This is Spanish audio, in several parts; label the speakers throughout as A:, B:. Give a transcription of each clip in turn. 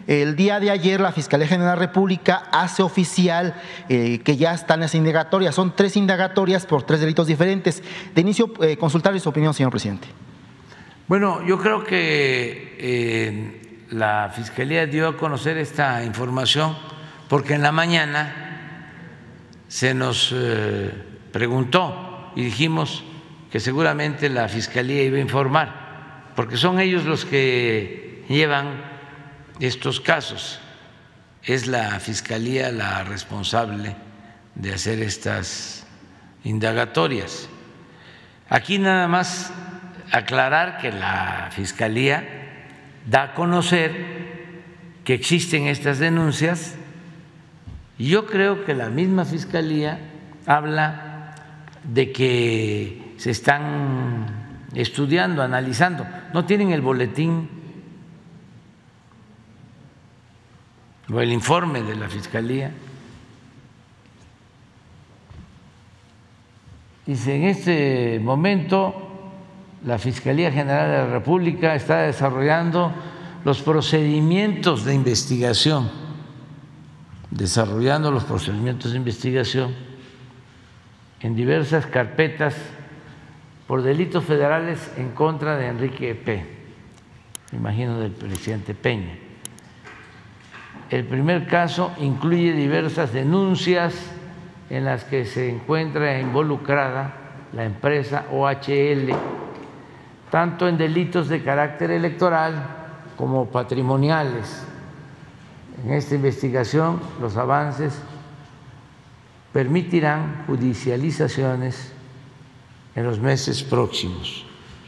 A: El día de ayer la Fiscalía General de la República hace oficial que ya están las indagatorias. Son 3 indagatorias por 3 delitos diferentes. De inicio, consultarle su opinión, señor presidente.
B: Bueno, yo creo que la Fiscalía dio a conocer esta información porque en la mañana se nos preguntó y dijimos que seguramente la Fiscalía iba a informar, porque son ellos los que llevan estos casos. Es la Fiscalía la responsable de hacer estas indagatorias. Aquí nada más aclarar que la Fiscalía da a conocer que existen estas denuncias y yo creo que la misma Fiscalía habla de que se están estudiando, analizando. No tienen el boletín o el informe de la Fiscalía. Dice, en este momento la Fiscalía General de la República está desarrollando los procedimientos de investigación, en diversas carpetas por delitos federales en contra de Enrique P., me imagino del presidente Peña. El primer caso incluye diversas denuncias en las que se encuentra involucrada la empresa OHL, tanto en delitos de carácter electoral como patrimoniales. En esta investigación, los avances permitirán judicializaciones en los meses próximos.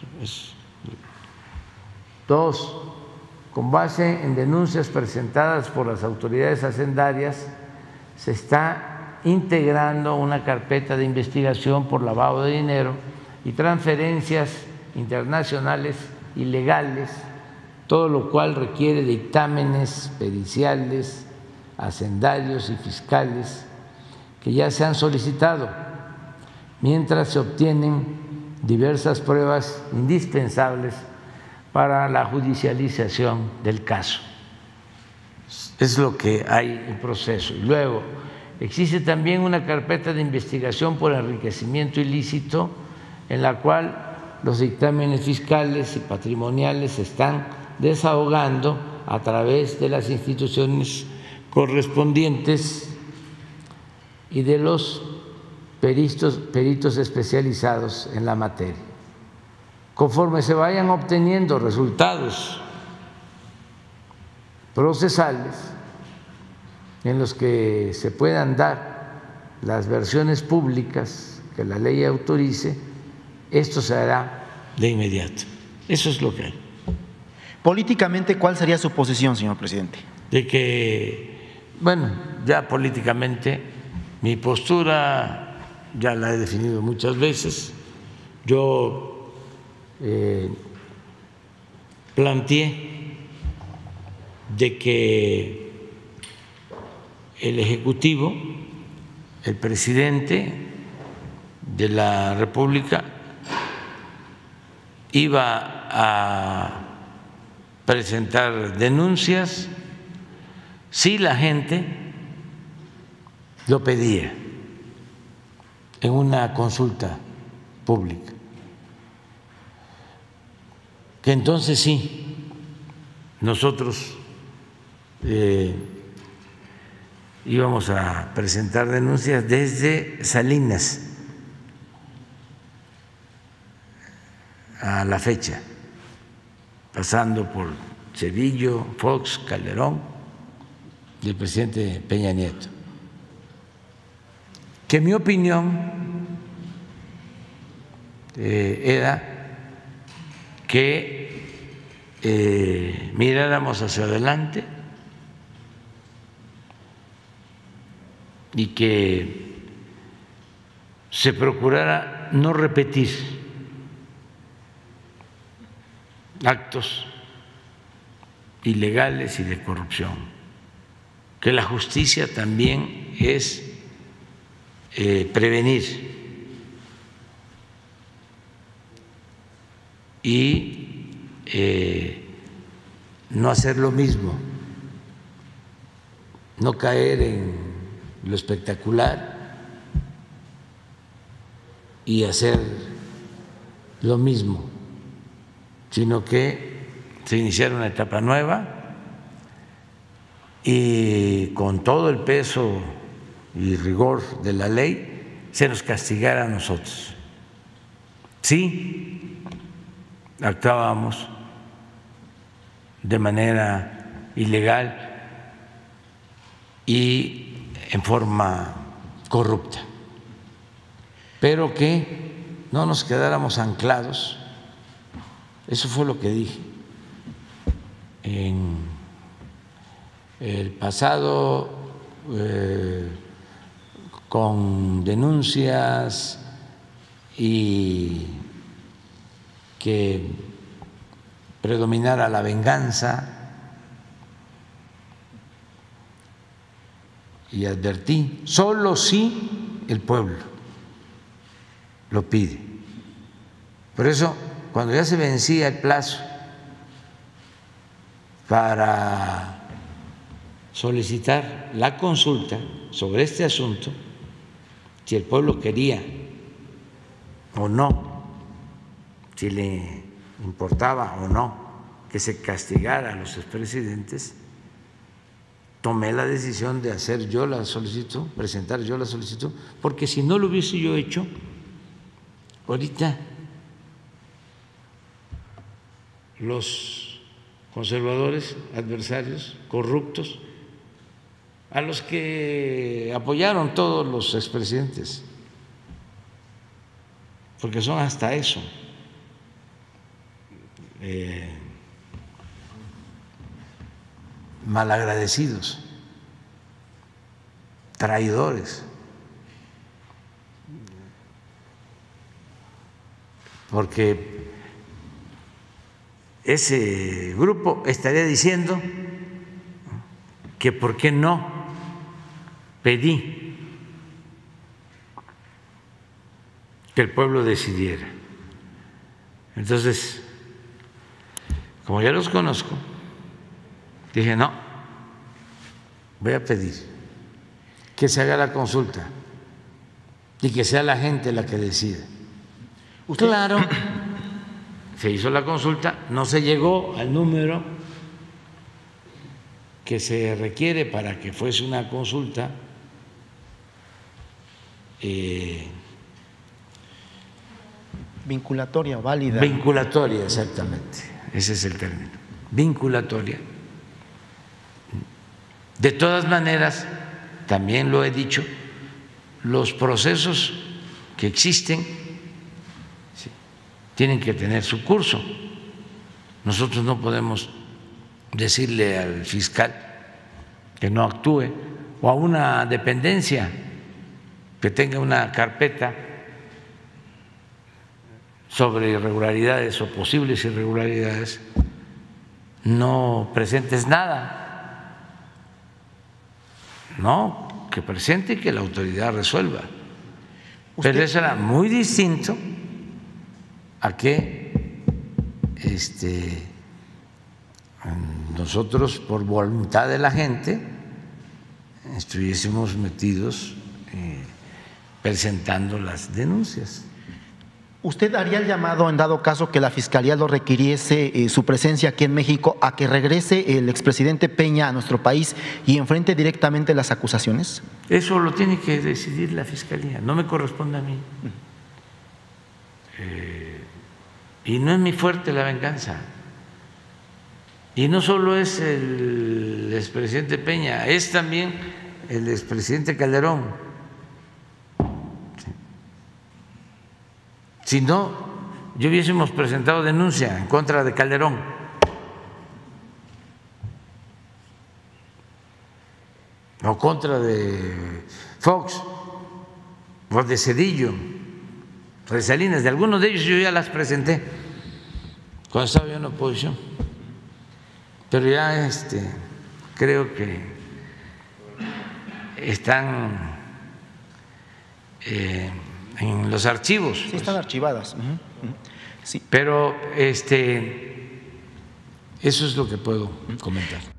B: 2. Con base en denuncias presentadas por las autoridades hacendarias, se está integrando una carpeta de investigación por lavado de dinero y transferencias internacionales ilegales, todo lo cual requiere dictámenes periciales, hacendarios y fiscales que ya se han solicitado, mientras se obtienen diversas pruebas indispensables para la judicialización del caso. Es lo que hay en proceso. Y luego, existe también una carpeta de investigación por enriquecimiento ilícito en la cual los dictámenes fiscales y patrimoniales se están desahogando a través de las instituciones correspondientes y de los peritos especializados en la materia. Conforme se vayan obteniendo resultados procesales en los que se puedan dar las versiones públicas que la ley autorice, esto se hará de inmediato. Eso es lo que hay.
A: Políticamente, ¿cuál sería su posición, señor presidente?
B: De que, bueno, ya políticamente mi postura ya la he definido muchas veces. Yo planteé de que el Ejecutivo, el presidente de la República, iba a presentar denuncias si la gente lo pedía en una consulta pública, que entonces sí, nosotros íbamos a presentar denuncias desde Salinas a la fecha, pasando por Cedillo, Fox, Calderón y el presidente Peña Nieto. Que mi opinión era que miráramos hacia adelante y que se procurara no repetir actos ilegales y de corrupción, que la justicia también es prevenir y no hacer lo mismo no caer en lo espectacular y hacer lo mismo, sino que se iniciara una etapa nueva y con todo el peso y rigor de la ley se nos castigara a nosotros. Sí, actuábamos de manera ilegal y en forma corrupta, pero que no nos quedáramos anclados. Eso fue lo que dije en el pasado, con denuncias y que predominara la venganza, y advertí, solo si el pueblo lo pide. Por eso, cuando ya se vencía el plazo para solicitar la consulta sobre este asunto, si el pueblo quería o no, si le importaba o no que se castigara a los expresidentes, tomé la decisión de hacer yo la solicitud, presentar yo la solicitud, porque si no lo hubiese yo hecho, ahorita los conservadores, adversarios, corruptos, a los que apoyaron todos los expresidentes, porque son hasta eso, malagradecidos, traidores, porque ese grupo estaría diciendo que por qué no pedí que el pueblo decidiera. Entonces, como ya los conozco, dije, no, voy a pedir que se haga la consulta y que sea la gente la que decida. Claro, se hizo la consulta, no se llegó al número que se requiere para que fuese una consulta
A: vinculatoria, válida.
B: Vinculatoria, exactamente, ese es el término, vinculatoria. De todas maneras, también lo he dicho, los procesos que existen tienen que tener su curso. Nosotros no podemos decirle al fiscal que no actúe o a una dependencia que tenga una carpeta sobre irregularidades o posibles irregularidades, no presentes nada. No, que presente y que la autoridad resuelva. Pero eso era muy distinto a que nosotros, por voluntad de la gente, estuviésemos metidos presentando las denuncias.
A: ¿Usted haría el llamado, en dado caso que la Fiscalía lo requiriese, su presencia aquí en México, a que regrese el expresidente Peña a nuestro país y enfrente directamente las acusaciones?
B: Eso lo tiene que decidir la Fiscalía, no me corresponde a mí. Y no es mi fuerte la venganza. Y no solo es el expresidente Peña, es también el expresidente Calderón. Si no, yo hubiésemos presentado denuncia en contra de Calderón. O contra de Fox, o de Zedillo, o de Salinas. De algunos de ellos yo ya las presenté cuando estaba yo en la oposición. Pero ya creo que están en los archivos.
A: Sí, están archivadas.
B: Sí. Pero eso es lo que puedo comentar.